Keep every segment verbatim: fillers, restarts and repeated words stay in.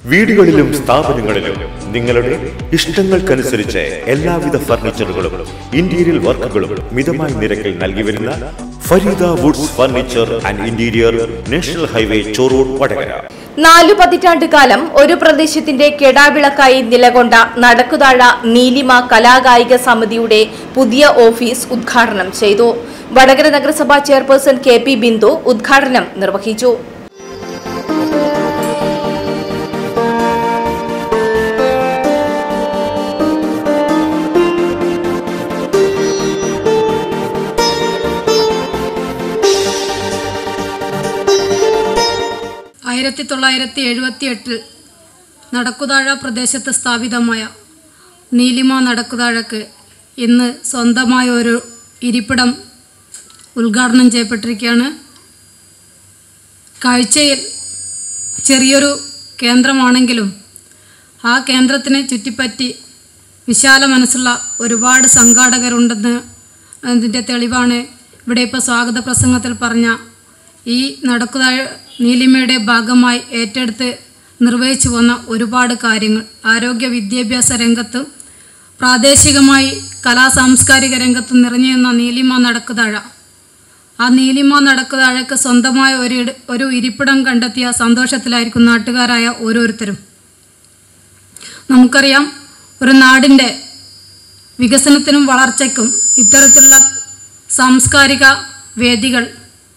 വീടുകളിലും സ്ഥാപനങ്ങളിലും നിങ്ങളുടെ ഇഷ്ടങ്ങൾക്കനുസരിച്ച് എല്ലാവിധ ഫർണിച്ചറുകളും ഇന്റീരിയർ വർക്കുകളും മിതമായ നിരക്കിൽ നൽകി വരുന്ന Fareeda woods furniture and interior, national highway, Chorur, Vadakara. നാലു പതിറ്റാണ്ട് കാലം ഒരു പ്രദേശത്തിന്റെ കെടാവിളക്കായി നിലകൊണ്ട നടക്കുതാഴ നീലിമ കലാകായിക സമിതിയുടെ പുതിയ ഓഫീസ് ഉദ്ഘാടനം ചെയ്തു. വടകര നഗരസഭാ ചെയർപേഴ്സൺ കെ പി ബിന്ദു ഉദ്ഘാടനം നിർവഹിച്ചു. ആയിരത്തി തൊള്ളായിരത്തി എഴുപത്തി എട്ടിൽ നടക്കുതാഴ പ്രദേശത്ത് സ്ഥാപിതമായ നീലിമ നടക്കുതാഴക്ക് ഇന്ന് സ്വന്തമായ ഒരു ഇരിപ്പിടം ഉദ്ഘാടനം ചെയ്യപ്പെട്ടിരിക്കുകയാണ്. കാഴ്ചയിൽ ചെറിയൊരു കേന്ദ്രമാണെങ്കിലും ആ കേന്ദ്രത്തിനെ ചുറ്റിപ്പറ്റി വിശാല മനസ്സുള്ള ഒരുപാട് സംഘാടകരുണ്ടെന്ന് അതിൻ്റെ തെളിവാണ് ഇവിടെ ഇപ്പോൾ സ്വാഗത പ്രസംഗത്തിൽ പറഞ്ഞ ഈ നടക്കുതാഴ നീലിമയുടെ ഭാഗമായി ഏറ്റെടുത്ത് നിർവഹിച്ചു വന്ന ഒരുപാട് കാര്യങ്ങൾ. ആരോഗ്യ വിദ്യാഭ്യാസ രംഗത്തും പ്രാദേശികമായി കലാ സാംസ്കാരിക രംഗത്തും നിറഞ്ഞു നിന്ന നീലിമ നടക്കുതാഴ, ആ നീലിമ നടക്കുതാഴക്ക് സ്വന്തമായ ഒരു ഒരു ഇരിപ്പിടം കണ്ടെത്തിയ സന്തോഷത്തിലായിരിക്കും നാട്ടുകാരായ ഓരോരുത്തരും. നമുക്കറിയാം, ഒരു നാടിൻ്റെ വികസനത്തിനും വളർച്ചയ്ക്കും ഇത്തരത്തിലുള്ള സാംസ്കാരിക വേദികൾ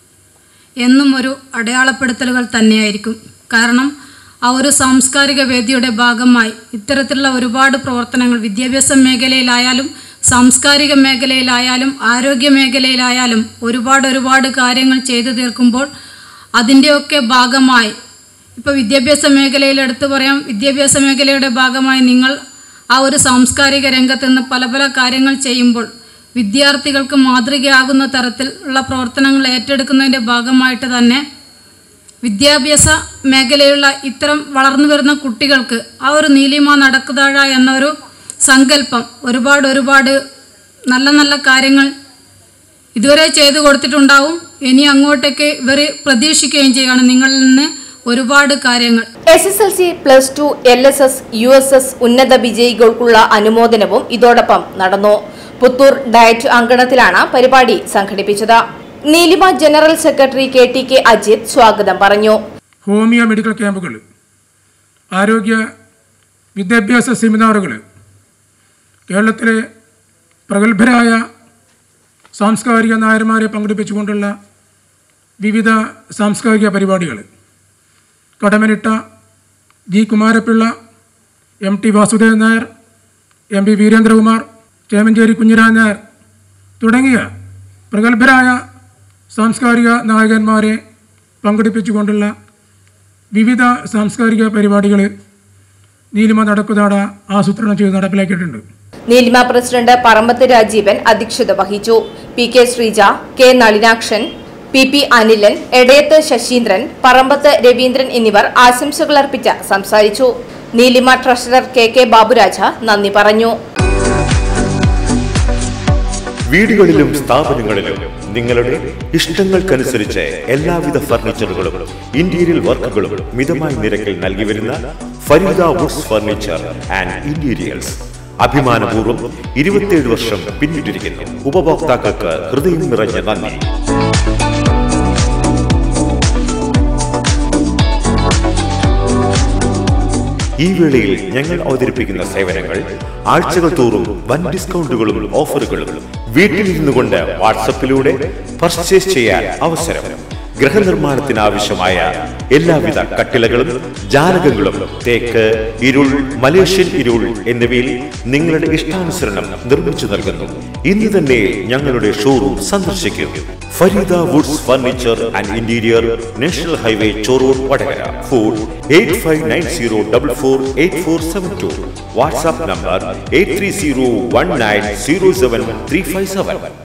എന്നും ഒരു അടയാളപ്പെടുത്തലുകൾ തന്നെയായിരിക്കും. കാരണം ആ ഒരു സാംസ്കാരിക വേദിയുടെ ഭാഗമായി ഇത്തരത്തിലുള്ള ഒരുപാട് പ്രവർത്തനങ്ങൾ വിദ്യാഭ്യാസ മേഖലയിലായാലും സാംസ്കാരിക മേഖലയിലായാലും ആരോഗ്യ മേഖലയിലായാലും ഒരുപാട് ഒരുപാട് കാര്യങ്ങൾ ചെയ്തു തീർക്കുമ്പോൾ അതിൻ്റെയൊക്കെ ഭാഗമായി ഇപ്പോൾ വിദ്യാഭ്യാസ മേഖലയിൽ എടുത്തു പറയാം, വിദ്യാഭ്യാസ മേഖലയുടെ ഭാഗമായി നിങ്ങൾ ആ ഒരു സാംസ്കാരിക രംഗത്ത് നിന്ന് പല പല കാര്യങ്ങൾ ചെയ്യുമ്പോൾ വിദ്യാർത്ഥികൾക്ക് മാതൃകയാകുന്ന തരത്തിലുള്ള പ്രവർത്തനങ്ങൾ ഏറ്റെടുക്കുന്നതിൻ്റെ ഭാഗമായിട്ട് തന്നെ വിദ്യാഭ്യാസ മേഖലയിലുള്ള ഇത്തരം വളർന്നു വരുന്ന കുട്ടികൾക്ക് ആ ഒരു നീലിമ നടക്കുതാഴ എന്നൊരു സങ്കല്പം ഒരുപാട് ഒരുപാട് നല്ല നല്ല കാര്യങ്ങൾ ഇതുവരെ ചെയ്തു കൊടുത്തിട്ടുണ്ടാവും. ഇനി അങ്ങോട്ടേക്ക് ഇവർ പ്രതീക്ഷിക്കുകയും ചെയ്യുകയാണ് നിങ്ങളിൽ നിന്ന് ഒരുപാട് കാര്യങ്ങൾ. S S L C, plus two, L S S, U S S ഉന്നത വിജയികൾക്കുള്ള അനുമോദനവും ഇതോടൊപ്പം നടന്നു. പുത്തൂർ ഡയറ്റ് അങ്കണത്തിലാണ് പരിപാടി സംഘടിപ്പിച്ചത്. Neelima general secretary K T K Ajith സ്വാഗതം പറഞ്ഞു. ഹോമിയോ മെഡിക്കൽ ക്യാമ്പുകൾ, ആരോഗ്യ വിദ്യാഭ്യാസ സെമിനാറുകൾ, കേരളത്തിലെ പ്രഗത്ഭരായ സാംസ്കാരിക നായന്മാരെ പങ്കെടുപ്പിച്ചുകൊണ്ടുള്ള വിവിധ സാംസ്കാരിക പരിപാടികൾ, Kadammanitta G Kumarapilla, M T Vasudevan Nair, M P Veerendrakumar, Chemancheri Kunhiran Nair തുടങ്ങിയ പ്രഗത്ഭരായ സാംസ്കാരിക നായകന്മാരെ പങ്കെടുപ്പിച്ചുകൊണ്ടുള്ള വിവിധ സാംസ്കാരിക പരിപാടികൾ നീലിമ നടക്കുതാഴ ആസൂത്രണം ചെയ്ത് നടപ്പിലാക്കിയിട്ടുണ്ട്. നീലിമ പ്രസിഡന്റ് പറമ്പത്ത് രാജീവൻ അധ്യക്ഷത വഹിച്ചു. P K Sreeja, K Nalinakshan, P P Anilan, Edayath Saseendran, Parambath Raveendran എന്നിവർ ആശംസകൾ അർപ്പിച്ച് സംസാരിച്ചു. Neelima treasurer K K Baburaja നന്ദി പറഞ്ഞു. വീടുകളിലും സ്ഥാപനങ്ങളിലും നിങ്ങളുടെ ഇഷ്ടങ്ങൾക്കനുസരിച്ച് എല്ലാവിധ ഫർണിച്ചറുകളും ഇന്റീരിയർ വർക്കുകളും മിതമായ നിരക്കിൽ നൽകി വരുന്ന Fareeda woods furniture and interiors അഭിമാനപൂർവ്വം ഇരുപത്തിയേഴ് വർഷം പിന്നിട്ടിരിക്കുന്നു. ഉപഭോക്താക്കൾക്ക് ഹൃദയം നിറഞ്ഞ നന്ദി. ഈ വേളയിൽ ഞങ്ങൾ അവതരിപ്പിക്കുന്ന സേവനങ്ങൾ ആഴ്ചകൾ തോറും വൻ ഡിസ്കൗണ്ടുകളും ഓഫറുകളും, വീട്ടിലിരുന്നു കൊണ്ട് വാട്സപ്പിലൂടെ പർച്ചേസ് ചെയ്യാൻ അവസരം, ഗൃഹനിർമ്മാണത്തിന് ആവശ്യമായ എല്ലാവിധ കട്ടിലകളും ജാലകങ്ങളും തേക്ക്, ഇരുൾ, മലേഷ്യൻ ഇരുൾ എന്നിവയിൽ നിങ്ങളുടെ ഇഷ്ടാനുസരണം നിർമ്മിച്ചു നൽകുന്നു. ഇന്ന് തന്നെ ഞങ്ങളുടെ ഷോറൂം സന്ദർശിക്കും. Fareeda woods furniture and interior, national highway, Chorur, Vadakara. Phone eight five nine zero double four eight four seven two. WhatsApp number eight three zero one nine zero seven three five seven.